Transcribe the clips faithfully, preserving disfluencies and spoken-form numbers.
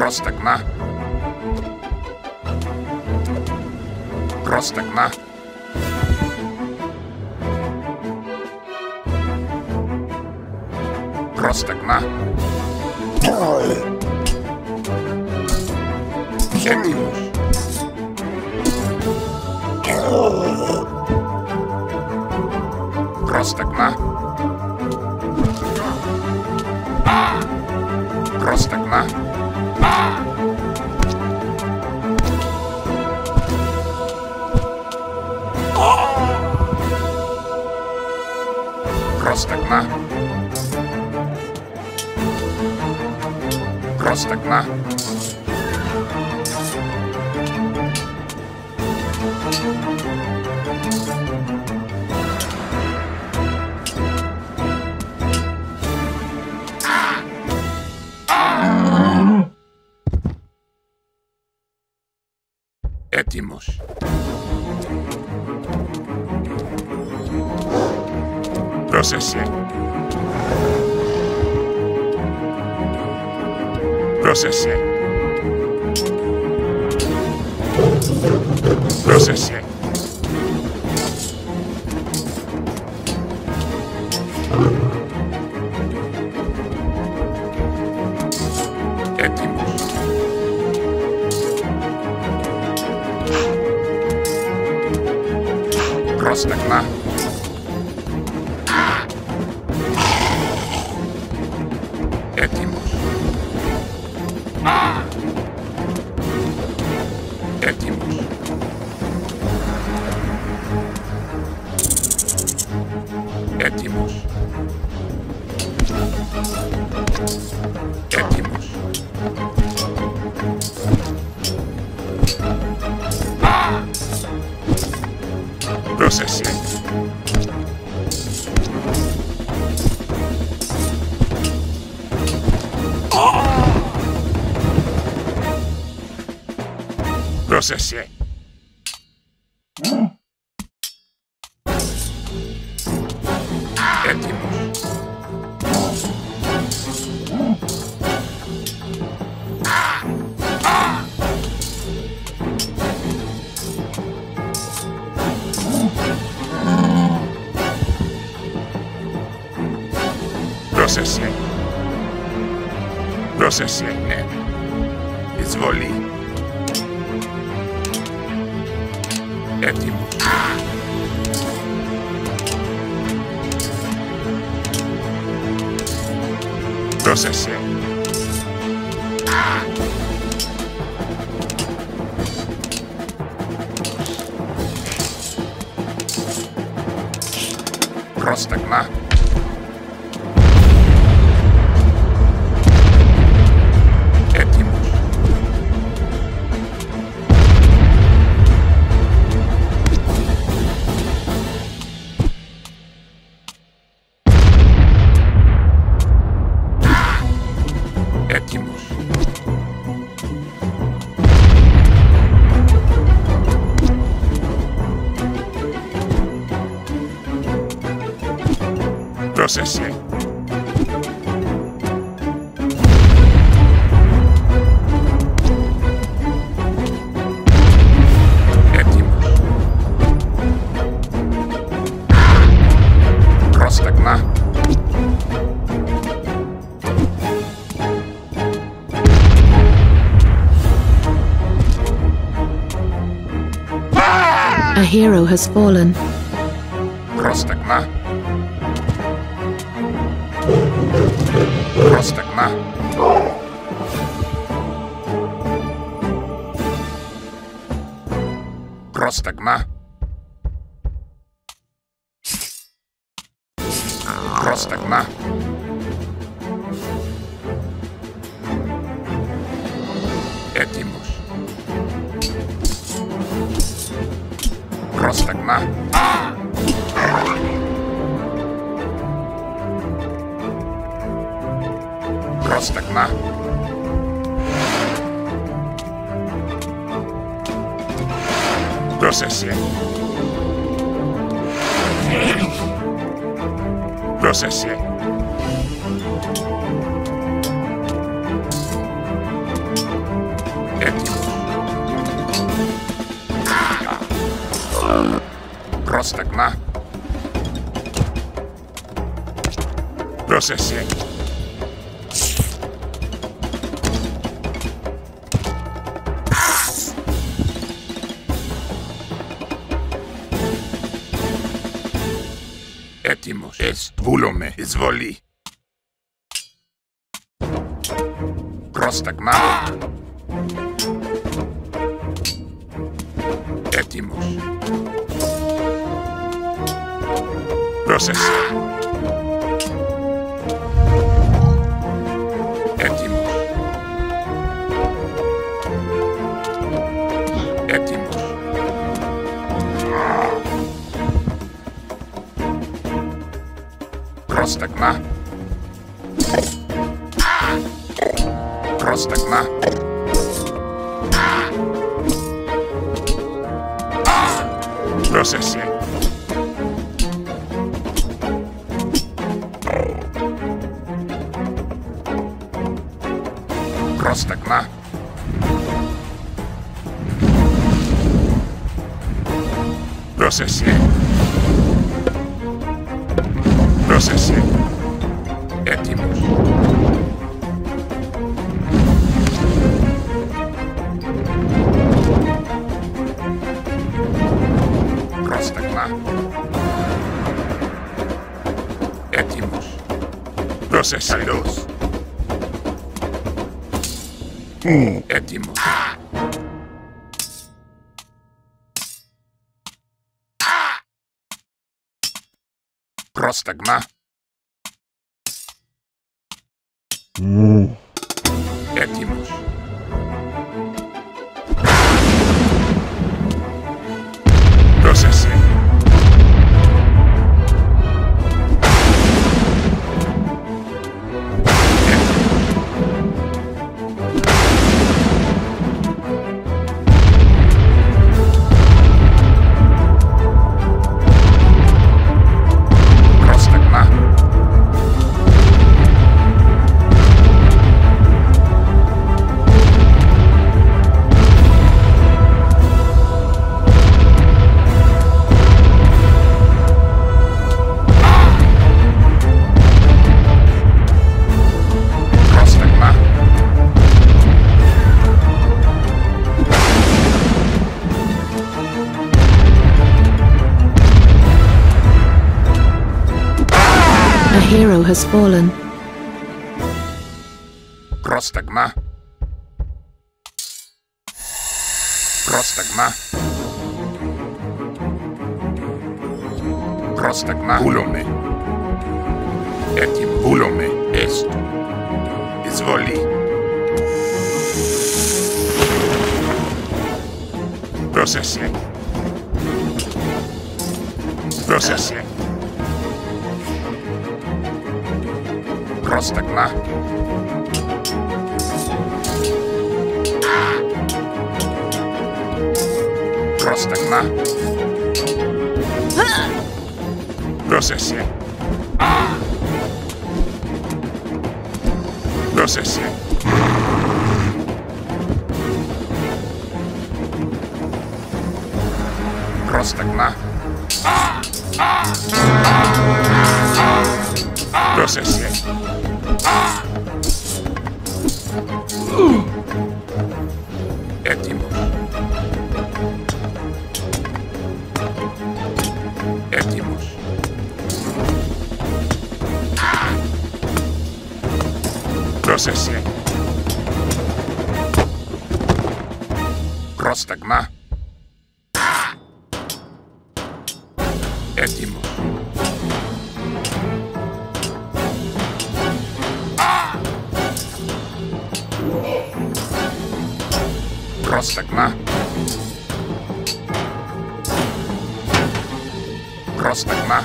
Prostagma. Prostagma. Prostagma. Έτοιμος. Πρόσταγμα. Πρόσταγμα. Πρόσταγμα. Πρόσταγμα. Έτοιμος. Πρόσεσαι. Πρόσεσαι. Πρόσεσαι. Έτοιμος. Πρόσταγμα. Έτοιμος. Έτοιμος. Έτοιμος. Έτοιμος. Πρόσεσαι. Πρόσεσαι. Έτοιμος. Πρόσεσαι. Πρόσεσαι, ναι. Εισβολή. Έτοιμος. Πρόσεσαι. Πρόσταγμα. Έτοιμος. Έτοιμος. Πρόσεσαι. Έτοιμος. Πρόσταγμα. A hero has fallen. Πρόσταγμα. Πρόσταγμα. Πρόσταγμα. Πρόσταγμα. Έτοιμος. Πρόσταγμα. Πρόσταγμα. Πρόσεσαι. Πρόσεσαι. Πρόσταγμα. Πρόσεχε. Έτοιμος. Εστβούλομαι. Εισβολή. Πρόσταγμα. Έτοιμος. Πρόσεχε. Έτοιμος. Έτοιμος. Πρόσταγμα. Πρόσταγμα. Πρόσεχε. Πρόσταγμα. Πρόσεχε. Πρόσεχε. Έτοιμος. Πρόσταγμα. Έτοιμος. Πρόσεχε. Καλώς. Έτοιμος. Πρόσταγμα. Έτοιμος. Πρόσεχε. A hero has fallen. Πρόσταγμα. Πρόσταγμα. Πρόσταγμα. Βούλομαι. Έτοιμο. Βούλομαι. Έστω. Εισβολή. Πρόσεχε. Πρόσεχε. Πρόσταγμα. Πρόσταγμα. Πρόσεχε. Πρόσεχε. Πρόσταγμα. Πρόσεχε. Έτοιμος. Έτοιμος. Πρόσεχε. Πρόσταγμα. Έτοιμος. Πρόσταγμα. Πρόσταγμα.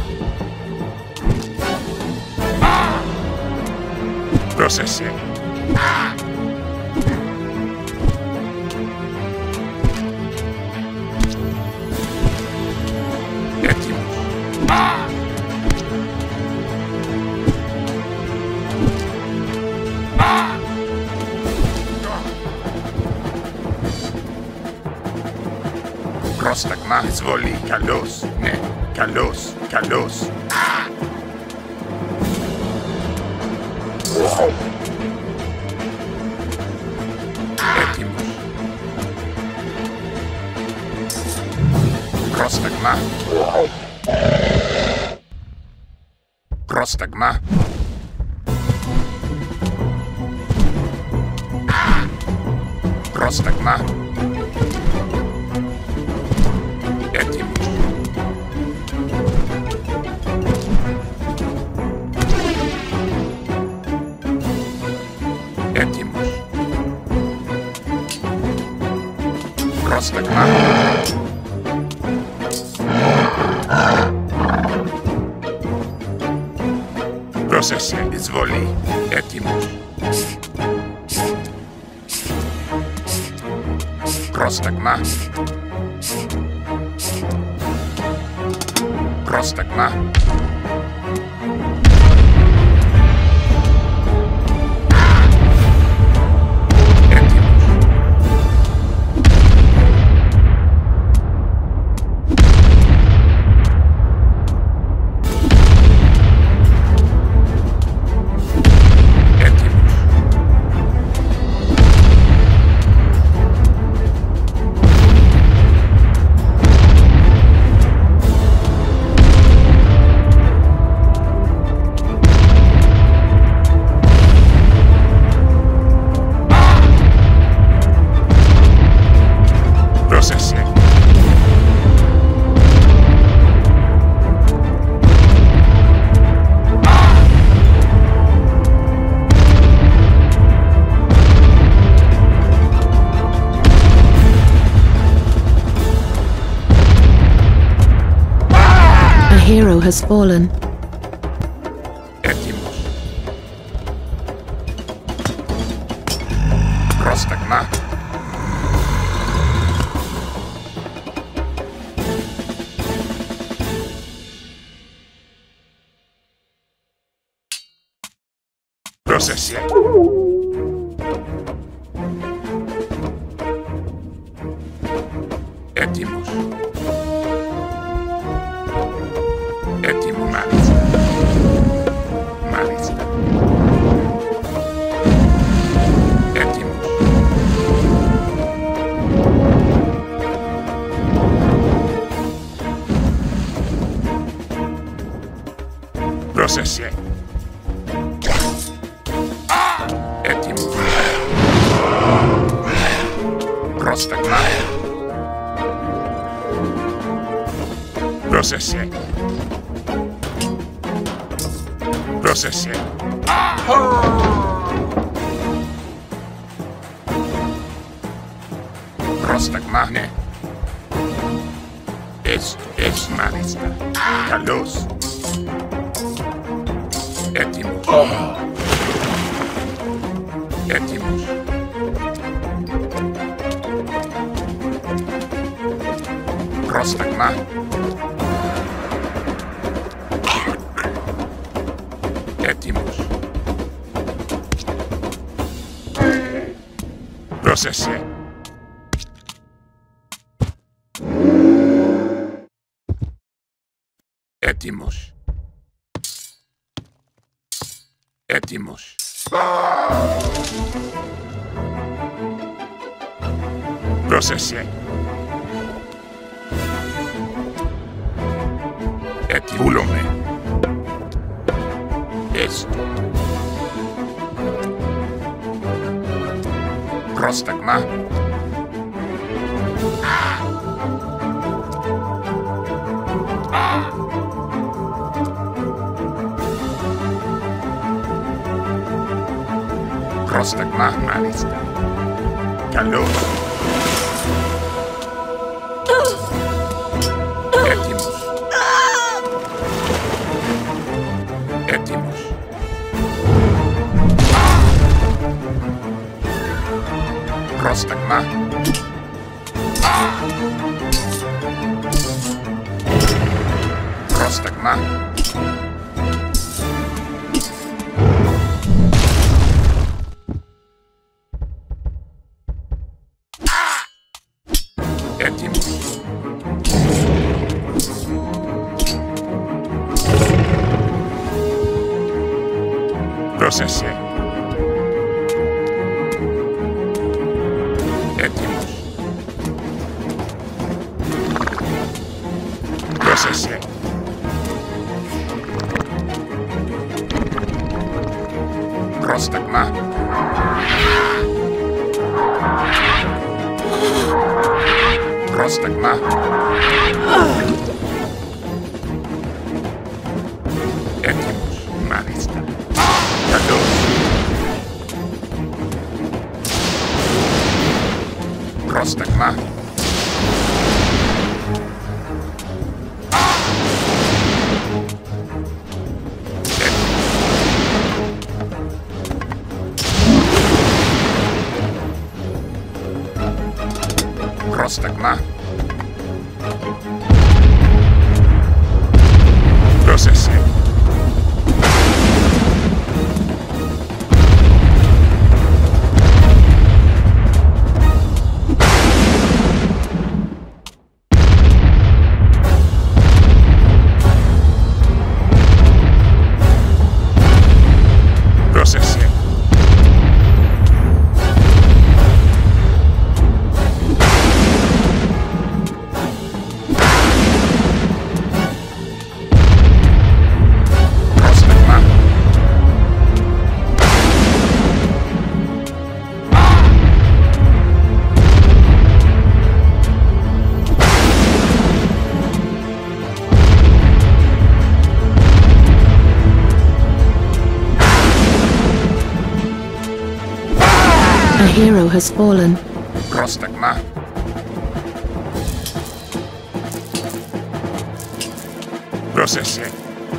Πρόσεχε. Έτοιμος. Πρόσταγμα, εισβολή, καλώς, ναι, καλώς, καλώς. Έτοιμος. Πρόσταγμα. Πρόσταγμα. Πρόσταγμα. Έτοιμος. Έτοιμος. Πρόσταγμα. Πρόσεχε, εισβολή. Έτοιμος. Πρόσταγμα. Πρόσταγμα. A hero has fallen. Έτοιμος. Πρόσταγμα. Πρόσεχε. Έτοιμος. Έτοιμο, μάλιστα. Μάλιστα. Έτοιμος. Πρόσεχε. Έτοιμος. Πρόσταγμα. Πρόσεχε. Πρόσεχε. Πρόσταγμα, ναι. Έτσι, έτσι, μάλιστα. Καλώς. Έτοιμος. Έτοιμος. Πρόσταγμα. Έτοιμος. Πρόσεχε. Έτοιμος. Έτοιμος. Πρόσεχε. Έτοιμος. Έστω. Πρόσταγμα. Πρόσταγμα, μάλιστα. Καλώς. Έτοιμος. Έτοιμος. Πρόσταγμα. Πρόσταγμα. Έτοιμος. Πρόσεχε. Έτοιμος. Πρόσεχε. Πρόσταγμα. Πρόσταγμα. Έτοιμος. Μάλιστα. Καλώς. Πρόσταγμα. Πρόσταγμα. Πρόσεχε. Πρόσεχε. Πρόσταγμα. A hero has fallen. Πρόσταγμα. Πρόσεχε.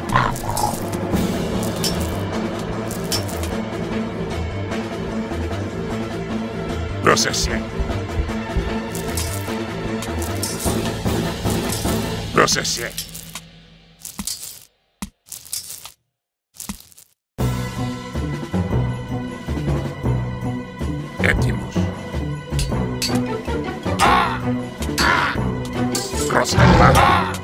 Πρόσεχε. Πρόσεχε. Έτοιμος. Πρόσταγμα.